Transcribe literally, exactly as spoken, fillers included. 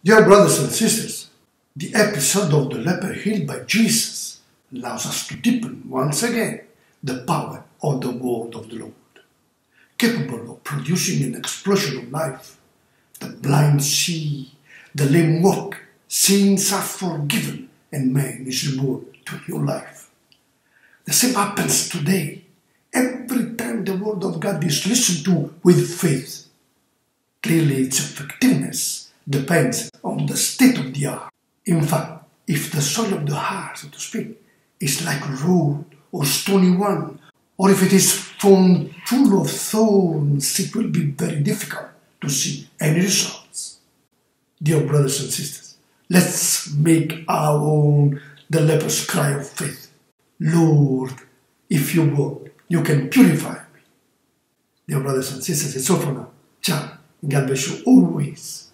Dear brothers and sisters, the episode of the leper healed by Jesus allows us to deepen once again the power of the word of the Lord, capable of producing an explosion of life. The blind see, the lame walk, sins are forgiven, and man is reborn to new life. The same happens today. Every time the word of God is listened to with faith, clearly its effectiveness depends on the state of the heart. In fact, if the soil of the heart, so to speak, is like a road or stony one, or if it is found full of thorns, it will be very difficult to see any results. Dear brothers and sisters, let's make our own the leper's cry of faith. Lord, if you want, you can purify me. Dear brothers and sisters, it's all for now. Ciao. God bless you always.